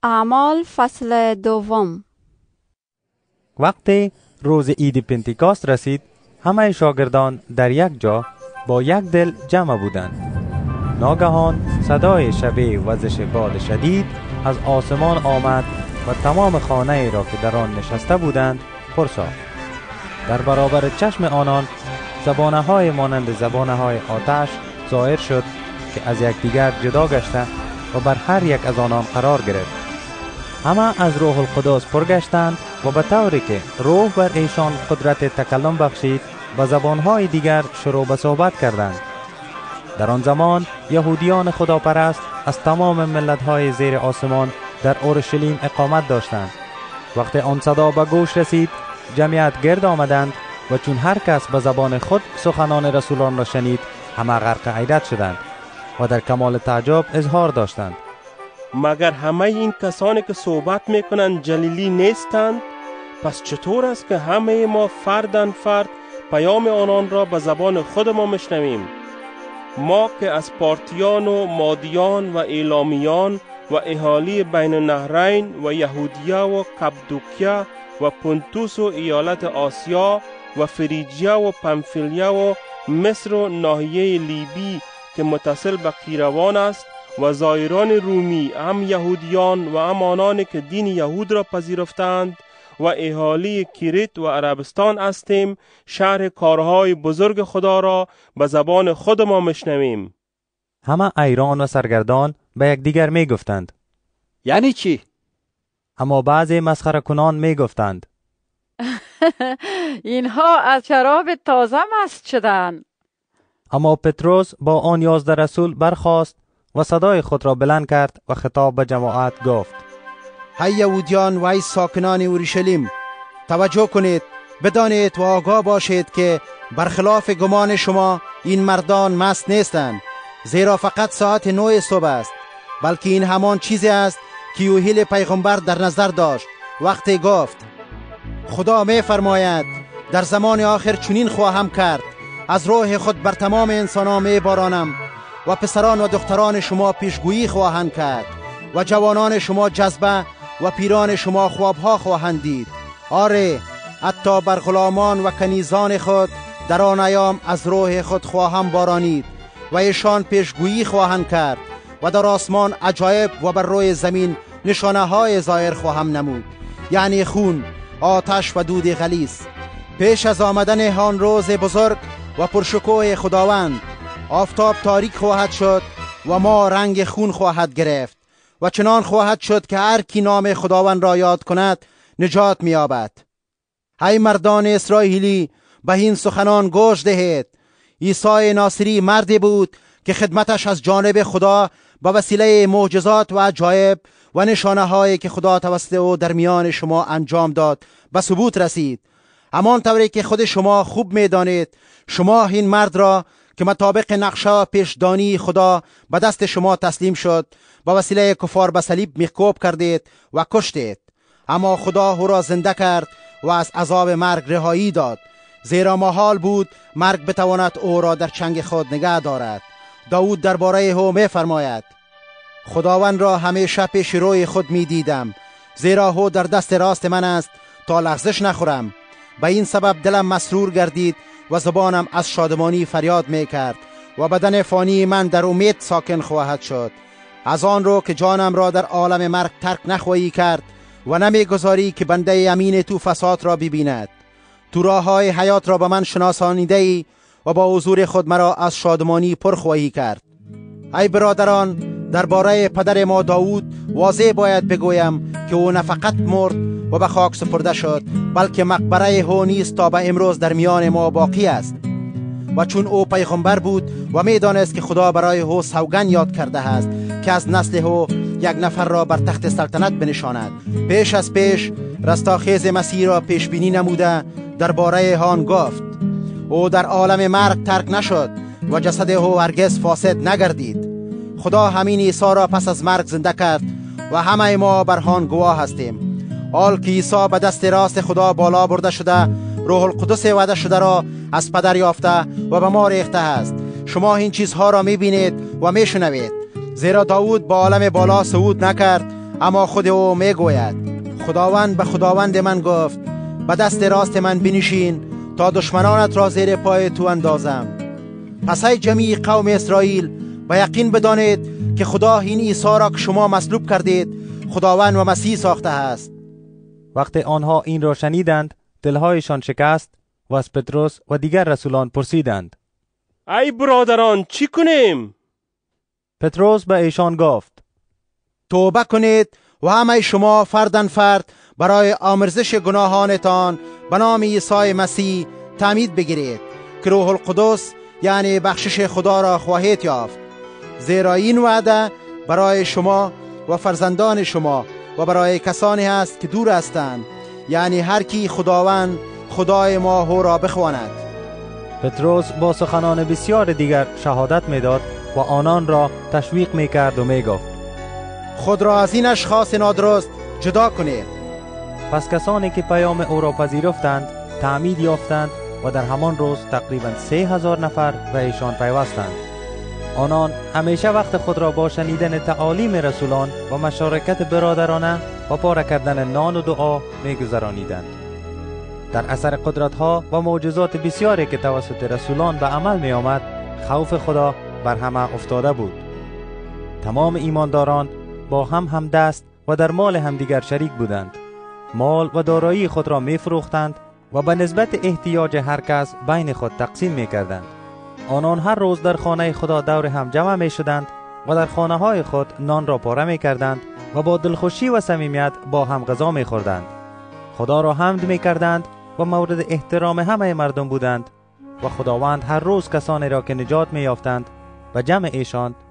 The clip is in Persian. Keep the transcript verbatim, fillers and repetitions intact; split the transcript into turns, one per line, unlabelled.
اعمال فصل دوم.
وقتی روز عید پنتیکاست رسید، همه شاگردان در یک جا با یک دل جمع بودند. ناگهان صدای شبیه وزش باد شدید از آسمان آمد و تمام خانه را که در آن نشسته بودند پر ساخت. در برابر چشم آنان زبانه‌های مانند زبانه‌های آتش ظاهر شد که از یکدیگر جدا گشته و بر هر یک از آنان قرار گرفت. همه از روح القدس پر گشتند و به طوری که روح بر ایشان قدرت تکلم بخشید و زبانهای دیگر شروع به صحبت کردند. در آن زمان یهودیان خداپرست از تمام ملت‌های زیر آسمان در اورشلیم اقامت داشتند. وقتی آن صدا به گوش رسید، جمعیت گرد آمدند و چون هر کس به زبان خود سخنان رسولان را شنید، همه غرق حیرت شدند و در کمال تعجب اظهار داشتند:
مگر همه این کسانی که صحبت میکنند جلیلی نیستند؟ پس چطور است که همه ما فردن فرد پیام آنان را به زبان خود ما میشنویم؟ ما که از پارتیان و مادیان و ایلامیان و اهالی بین النهرین و یهودیه و کپدوکیا و پونتوس و ایالت آسیا و فریجیا و پنفیلیا و مصر و ناحیه لیبی که متصل به قیروان است و زائران رومی، هم یهودیان و هم آنانی که دین یهود را پذیرفتند و اهالی کریت و عربستان هستیم، شرح کارهای بزرگ خدا را به زبان خود ما میشنویم.
همه ایران و سرگردان به یکدیگر می گفتند:
یعنی چی؟
اما بعضی مسخره کنان می گفتند:
اینها از شراب تازه مست شدند.
اما پتروس با آن یازده رسول برخاست و صدای خود را بلند کرد و خطاب به جماعت گفت:
ای یهودیان و ای ساکنان اورشلیم، توجه کنید، بدانید و آگاه باشید که برخلاف گمان شما این مردان مست نیستند، زیرا فقط ساعت نه صبح است، بلکه این همان چیزی است که یوحیل پیغمبر در نظر داشت وقتی گفت: خدا می فرماید در زمان آخر چنین خواهم کرد، از روح خود بر تمام انسانان می بارانم و پسران و دختران شما پیشگویی خواهند کرد و جوانان شما جذبه و پیران شما خوابها خواهند دید. آره، حتی بر غلامان و کنیزان خود در آن ایام از روح خود خواهم بارانید و ایشان پیشگویی خواهند کرد و در آسمان عجایب و بر روی زمین نشانه های ظاهر خواهم نمود، یعنی خون، آتش و دود غلیظ. پیش از آمدن آن روز بزرگ و پرشکوه خداوند، آفتاب تاریک خواهد شد و ما رنگ خون خواهد گرفت و چنان خواهد شد که هر کی نام خداوند را یاد کند نجات می‌یابد. ای مردان اسرائیلی، به این سخنان گوش دهید. عیسی ناصری مردی بود که خدمتش از جانب خدا به وسیله معجزات و عجایب و نشانه‌هایی که خدا توسط او در میان شما انجام داد به ثبوت رسید. همان طوری که خود شما خوب می‌دانید، شما این مرد را که مطابق نقشه پیشدانی خدا به دست شما تسلیم شد به وسیله کفار به صلیب میخکوب کردید و کشتید. اما خدا او را زنده کرد و از عذاب مرگ رهایی داد، زیرا محال بود مرگ بتواند او را در چنگ خود نگه دارد. داود درباره او میفرماید: خداوند را همیشه پیش روی خود میدیدم، زیرا او در دست راست من است تا لغزش نخورم. به این سبب دلم مسرور گردید و زبانم از شادمانی فریاد میکرد و بدن فانی من در امید ساکن خواهد شد. از آن رو که جانم را در عالم مرگ ترک نخواهی کرد و نمیگذاری که بنده امین تو فساد را ببیند. تو راه های حیات را به من شناسانیده ای و با حضور خود مرا از شادمانی پر خواهی کرد. ای برادران، درباره پدر ما داود واضح باید بگویم که او نه فقط مرد و به خاک سپرده شد، بلکه مقبره او نیز تا به امروز در میان ما باقی است. و چون او پیغمبر بود و میدانست که خدا برای او سوگند یاد کرده است که از نسل او یک نفر را بر تخت سلطنت بنشاند، پیش از پیش رستاخیز مسیح را پیش بینی نموده درباره آن گفت: او در عالم مرگ ترک نشد و جسد او هرگز فاسد نگردید. خدا همین عیسی را پس از مرگ زنده کرد و همه ما بر آن گواه هستیم. حال که عیسی به دست راست خدا بالا برده شده، روح القدس وعده شده را از پدر یافته و به ما ریخته است. شما این چیزها را میبینید و میشنوید، زیرا داود با عالم بالا صعود نکرد، اما خود او می گوید خداوند به خداوند من گفت به دست راست من بنشین تا دشمنانت را زیر پای تو اندازم. پس ای جمیع قوم اسرائیل به یقین بدانید که خدا این عیسی را که شما مصلوب کردید خداوند و مسیح ساخته است.
وقتی آنها این را شنیدند دلهایشان شکست و از پتروس و دیگر رسولان پرسیدند
ای برادران چی کنیم؟
پتروس به ایشان گفت
توبه کنید و همه شما فردن فرد برای آمرزش گناهانتان به نام عیسی مسیح تعمید بگیرید که روح القدس یعنی بخشش خدا را خواهید یافت. زیرا این وعده برای شما و فرزندان شما و برای کسانی هست که دور هستند، یعنی هر کی خداوند خدای ما او را بخواند.
پتروس با سخنان بسیار دیگر شهادت میداد و آنان را تشویق میکرد و میگفت
خود را از این اشخاص نادرست جدا کنید.
پس کسانی که پیام او را پذیرفتند تعمید یافتند و در همان روز تقریبا سه هزار نفر به ایشان پیوستند. آنان همیشه وقت خود را با شنیدن تعالیم رسولان و مشارکت برادرانه و پاره کردن نان و دعا میگذرانیدند. در اثر قدرت‌ها و معجزات بسیاری که توسط رسولان به عمل می آمد، خوف خدا بر همه افتاده بود. تمام ایمانداران با هم همدست و در مال همدیگر شریک بودند. مال و دارایی خود را می فروختند و به نسبت احتیاج هر کس بین خود تقسیم می کردند. آنان هر روز در خانه خدا دور هم جمع می شدند و در خانه های خود نان را پاره می کردند و با دلخوشی و صمیمیت با هم غذا می خوردند. خدا را حمد می کردند و مورد احترام همه مردم بودند و خداوند هر روز کسانی را که نجات می یافتند و جمع ایشان